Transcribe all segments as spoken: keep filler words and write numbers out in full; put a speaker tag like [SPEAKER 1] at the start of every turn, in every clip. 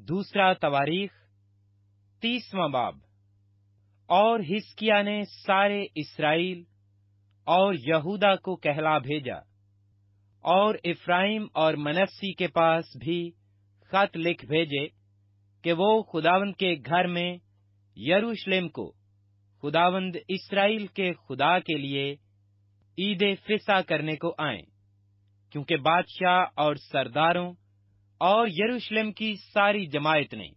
[SPEAKER 1] दूसरा तवारीख तीसवां बाब। और हिजकिय्याह ने सारे इस्राएल और यहूदा को कहला भेजा और इफ्राइम और मनस्सी के पास भी खत लिख भेजे कि वो खुदावंद के घर में यरूशलेम को खुदावंद इस्राएल के खुदा के लिए ईद फिसा करने को आए, क्योंकि बादशाह और सरदारों और यरूशलेम की सारी जमायत ने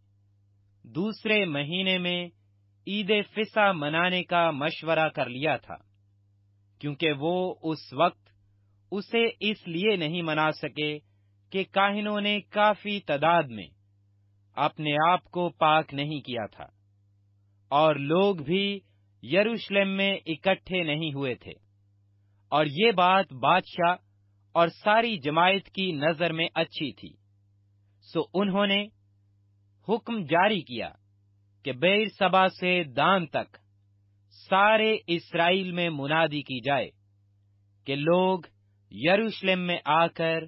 [SPEAKER 1] दूसरे महीने में ईद फिसा मनाने का मशवरा कर लिया था, क्योंकि वो उस वक्त उसे इसलिए नहीं मना सके कि काहिनों ने काफी तादाद में अपने आप को पाक नहीं किया था और लोग भी यरूशलेम में इकट्ठे नहीं हुए थे। और ये बात बादशाह और सारी जमायत की नजर में अच्छी थी, सो उन्होंने हुक्म जारी किया कि बेर सबा से दान तक सारे इस्राएल में मुनादी की जाए कि लोग यरूशलेम में आकर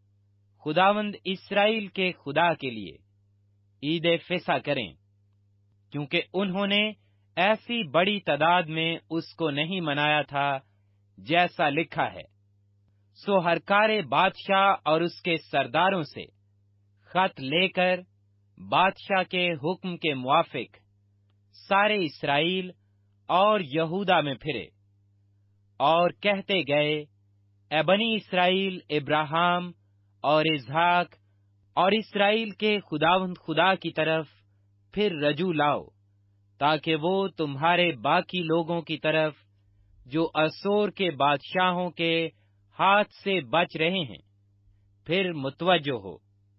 [SPEAKER 1] खुदावंद इस्राएल के खुदा के लिए ईद फिसा करें, क्योंकि उन्होंने ऐसी बड़ी तादाद में उसको नहीं मनाया था जैसा लिखा है। सो हरकारे बादशाह और उसके सरदारों से खत लेकर बादशाह के हुक्म के मुआफिक सारे इस्राएल और यहूदा में फिरे और कहते गए, ए बनी इस्राएल, इब्राहिम और इसहाक और इस्राएल के खुदावंद खुदा की तरफ फिर रजू लाओ, ताकि वो तुम्हारे बाकी लोगों की तरफ जो असोर के बादशाहों के हाथ से बच रहे हैं फिर मुतवज्जो हो,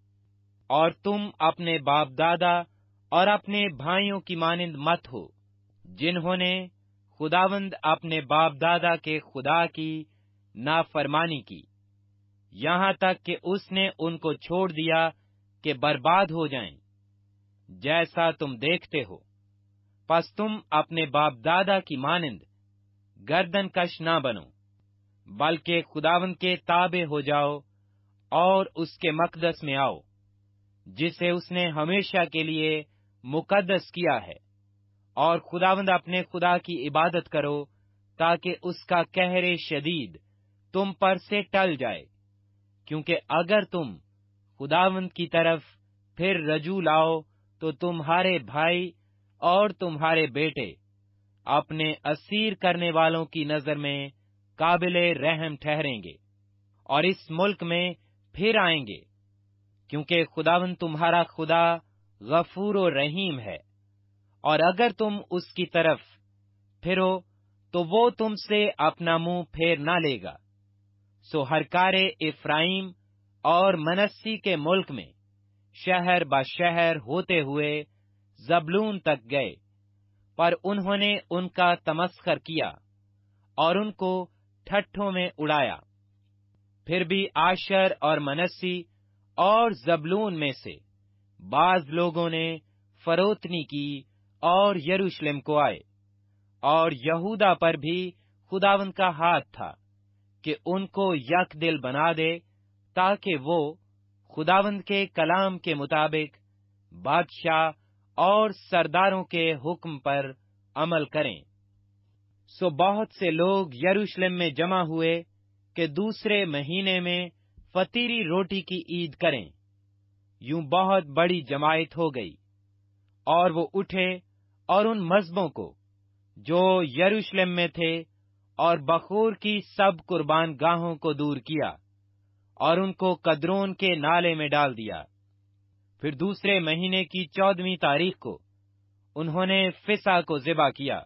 [SPEAKER 1] और तुम अपने बाप दादा और अपने भाइयों की मानिंद मत हो, जिन्होंने खुदावंद अपने बाप दादा के खुदा की नाफरमानी की, यहाँ तक कि उसने उनको छोड़ दिया कि बर्बाद हो जाएं, जैसा तुम देखते हो। पस तुम अपने बाप दादा की मानिंद गर्दन कश ना बनो, बल्कि खुदावंद के ताबे हो जाओ और उसके मकदस में आओ, जिसे उसने हमेशा के लिए मुकद्दस किया है, और खुदावंद अपने खुदा की इबादत करो, ताकि उसका कहरे शदीद तुम पर से टल जाए। क्योंकि अगर तुम खुदावंद की तरफ फिर रजू लाओ, तो तुम्हारे भाई और तुम्हारे बेटे अपने असीर करने वालों की नजर में काबिले रहम ठहरेंगे और इस मुल्क में फिर आएंगे, क्योंकि खुदावंद तुम्हारा खुदा गफूर और रहीम है। और अगर तुम उसकी तरफ फिरो तो वो तुमसे अपना मुंह फेर ना लेगा। सो हरकारे इफ्राइम और मनस्सी के मुल्क में शहर ब शहर होते हुए जबलून तक गए, पर उन्होंने उनका तमस्खर किया और उनको ठट्ठों में उड़ाया। फिर भी आशर और मनस्सी और जबलून में से बाज लोगों ने फरोतनी की और यरूशलेम को आए, और यहूदा पर भी खुदावंद का हाथ था कि उनको यक दिल बना दे, ताकि वो खुदावंद के कलाम के मुताबिक बादशाह और सरदारों के हुक्म पर अमल करें। सो बहुत से लोग यरूशलेम में जमा हुए कि दूसरे महीने में फतीरी रोटी की ईद करें। यूं बहुत बड़ी जमायत हो गई, और वो उठे और उन मजहबों को जो यरूशलेम में थे और बखूर की सब कुर्बान गाहों को दूर किया और उनको कद्रोन के नाले में डाल दिया। फिर दूसरे महीने की चौदहवीं तारीख को उन्होंने फिसा को ज़िबा किया,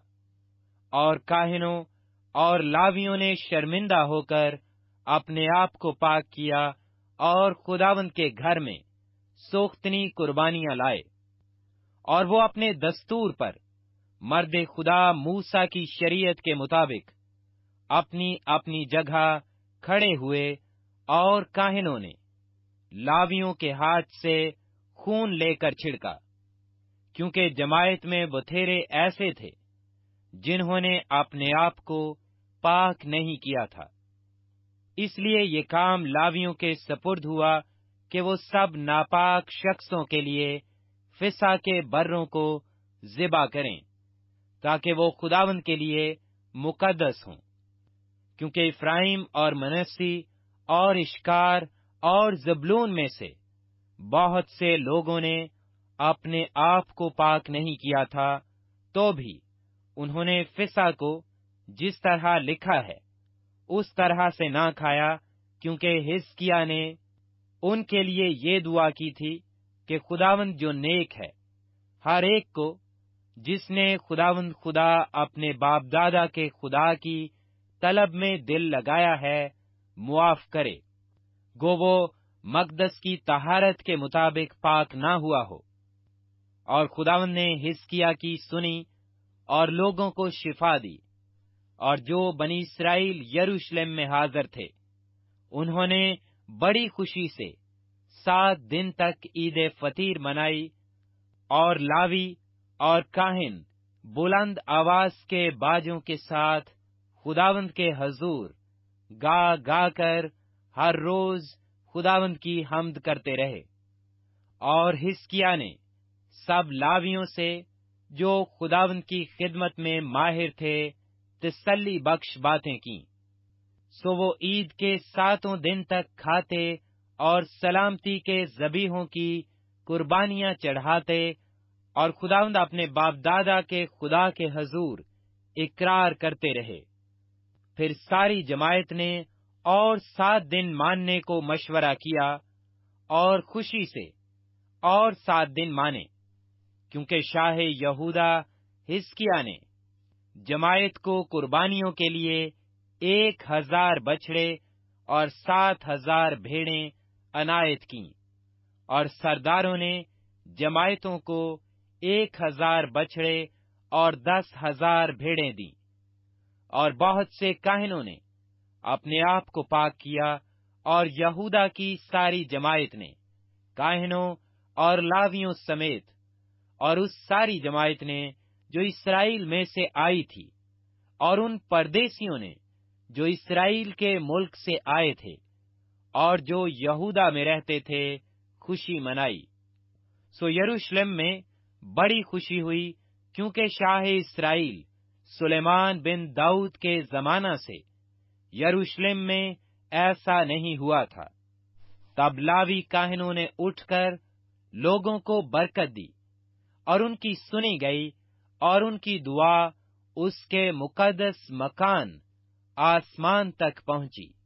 [SPEAKER 1] और काहिनों और लावियों ने शर्मिंदा होकर अपने आप को पाक किया और खुदावंद के घर में सोख्तनी कुर्बानियां लाए। और वो अपने दस्तूर पर मर्द खुदा मूसा की शरीयत के मुताबिक अपनी अपनी जगह खड़े हुए, और काहिनों ने लावियों के हाथ से खून लेकर छिड़का, क्योंकि जमायत में बथेरे ऐसे थे जिन्होंने अपने आप को पाक नहीं किया था। इसलिए ये काम लावियों के सपुर्द हुआ कि वो सब नापाक शख्सों के लिए فسح کے بروں کو ذبح کریں، تاکہ وہ خداوند کے لیے مقدس ہوں، کیونکہ افرایم اور منسی اور اشکار اور زبلون میں سے بہت سے لوگوں نے اپنے آپ کو پاک نہیں کیا تھا، تو بھی انہوں نے فسح کو جس طرح لکھا ہے اس طرح سے نہ کھایا، کیونکہ حزقیاہ نے ان کے لیے یہ دعا کی تھی کہ خداوند جو نیک ہے ہر ایک کو جس نے خداوند خدا اپنے باپ دادا کے خدا کی طلب میں دل لگایا ہے معاف کرے، گو وہ مقدس کی طہارت کے مطابق پاک نہ ہوا ہو۔ اور خداوند نے حزقیاہ کی سنی اور لوگوں کو شفا دی، اور جو بنی اسرائیل یروشلم میں حاضر تھے انہوں نے بڑی خوشی سے سات دن تک عید فطیر منائی، اور لاوی اور کاہن بلند آواز کے باجوں کے ساتھ خداوند کے حضور گا گا کر ہر روز خداوند کی حمد کرتے رہے۔ اور حزقیاہ نے سب لاویوں سے جو خداوند کی خدمت میں ماہر تھے تسلی بخش باتیں کی، سو وہ عید کے ساتوں دن تک کھاتے اور سلامتی کے ذبیحوں کی قربانیاں چڑھاتے، اور خداوند اپنے باپ دادا کے خدا کے حضور اقرار کرتے رہے۔ پھر ساری جماعت نے اور سات دن ماننے کو مشورہ کیا، اور خوشی سے اور سات دن مانے، کیونکہ شاہ یہودا حزقیاہ نے جماعت کو قربانیوں کے لیے ایک ہزار بچڑے اور سات ہزار بھیڑیں عنایت کیں، اور سرداروں نے جماعتوں کو ایک ہزار بچڑے اور دس ہزار بھیڑیں دیں، اور بہت سے کاہنوں نے اپنے آپ کو پاک کیا، اور یہودا کی ساری جماعت نے کاہنوں اور لاویوں سمیت، اور اس ساری جماعت نے جو اسرائیل میں سے آئی تھی، اور ان پردیسیوں نے جو اسرائیل کے ملک سے آئے تھے اور جو یہودا میں رہتے تھے، خوشی منائی۔ سو یروشلم میں بڑی خوشی ہوئی، کیونکہ شاہ اسرائیل سلیمان بن داؤد کے زمانہ سے یروشلم میں ایسا نہیں ہوا تھا۔ تب لاوی کاہنوں نے اٹھ کر لوگوں کو برکت دی، اور ان کی سنی گئی، اور ان کی دعا اس کے مقدس مکان آسمان تک پہنچی۔